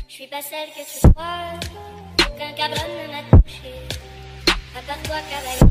Je suis pas celle que tu crois, aucun cabron ne m'a touché. À part toi, cavalier.